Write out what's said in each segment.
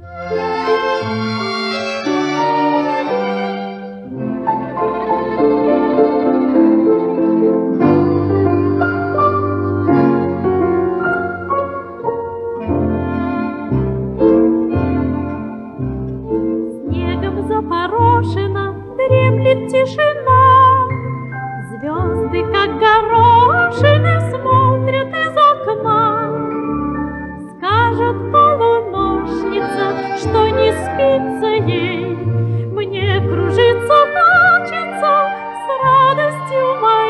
Запорошена, дремлет тишина. Звезды, как горошины, смотрят из окна. Скажет полуношница, что не спится ей. Мне кружится, хочется с радостью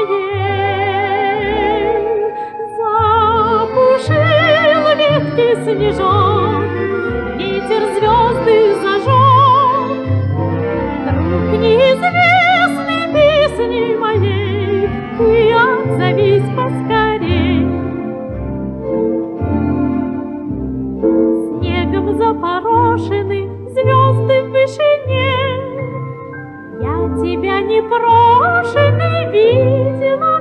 моей. Запушил ветки снежок, ветер звезды зажег. Неизвестной песни моей ты отзовись поскорей. Снегом запорошены звезды в вышине. Я тебя непрошенный видела